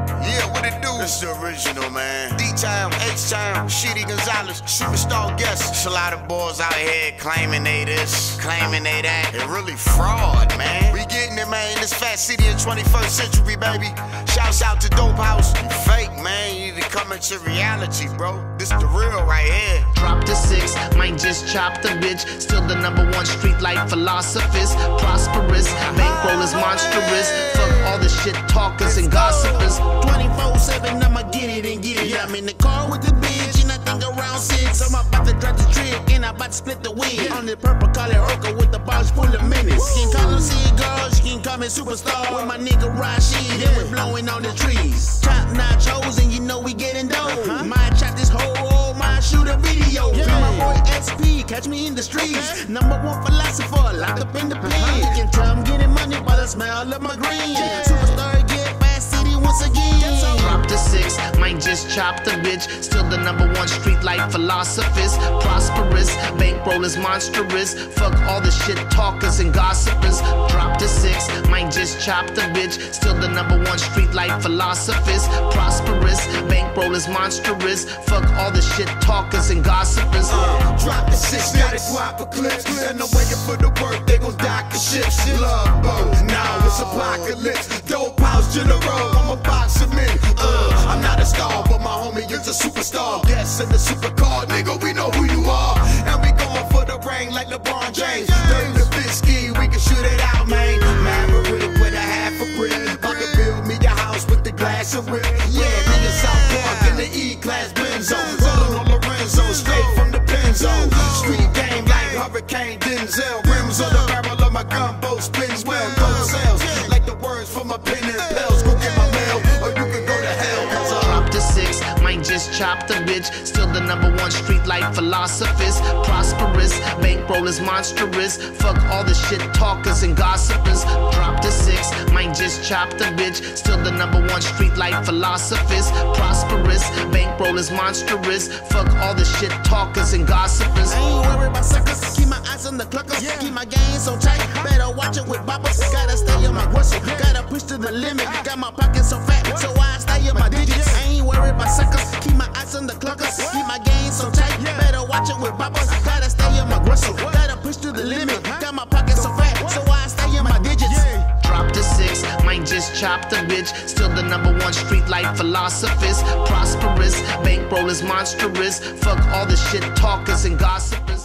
Yeah, what it do? It's the original, man. D-Town, H-Town, Shitty Gonzalez, superstar guest. It's a lot of boys out here claiming they this, claiming they that. They're really fraud, man. We getting it, man. This fat city of 21st century, baby. Shouts out to Dope House. You fake, man. You need to come into reality, bro. This the real right here. Drop the 6, might just chop the bitch. Still the #1 street life philosophist. Prosperous, bankroll is monstrous. Fuck all the shit talkers and gossipers. 24/7, I'ma get it and get it. Yeah, I'm in the car with the bitch and I think around 6. I'm about to drive the trick and I'm about to split the wheel. On the purple collar Urkel with the box full of minutes. You can call him cigars, you can call me superstar. With my nigga Rashid and we blowing on the trees. Top notch hoes and you know we getting dough. Might chop this whole, might shoot a video. My boy XP, catch me in the streets. #1 philosopher, locked up in the pen. You can tell I'm getting money by the smell of my green. Superstar get fast city once again. Drop the 6, might just chop the bitch. Still the #1 street life philosophist. Prosperous, bankroll is monstrous. Fuck all the shit talkers and gossipers. Drop the 6, might just chop the bitch. Still the #1 street life philosophist. Prosperous, bankroll is monstrous. Fuck all the shit talkers and gossipers. Drop the 6, got it swap a clips. And I'm waiting for the work, they gon' dock the shit. Love boat, now it's apocalypse. Dope House General, I'm a boxer in. I'm not a star, but my homie is a superstar. Yes, in the supercar, nigga, we know who you are. And we going for the ring like LeBron James. Dirty the Bisky, we can shoot it out, man. Maverick with a half a brick. About to build me a house with the glass of brick. Yeah, nigga, South Park in the E-Class Benzo. Rolling on Lorenzo, straight from the Benzo. Street game like Hurricane Denzel. Rims on the barrel of my gun, both spins well. Gold sales, like the words from my pen and pills. Go get my mail, or you can go to hell. Drop the 6, might just chop the bitch. Still the #1 street life philosophist. Prosperous, bankroll is monstrous. Fuck all the shit talkers and gossipers. Drop the 6, might just chop the bitch. Still the #1 street life philosophist. Prosperous, bankroll is monstrous. Fuck all the shit talkers and gossipers. I ain't worried about suckers, keep my eyes on the cluckers. Keep my game so tight, better watch it with boppers. Gotta stay on my whistle, gotta push to the limit. Got my pockets so fat, so I stay on my digits. I ain't worried about suckers, keep my eyes on the cluckers. Keep my game so tight, better watch it with boppers. Gotta stay on my whistle, gotta push to the limit. Got my pockets so fat, so I stay on my digits. Drop the 6, might just chop the bitch. Still the #1 street life philosophist. Prosperous, bankroll is monstrous. Fuck all the shit talkers and gossipers.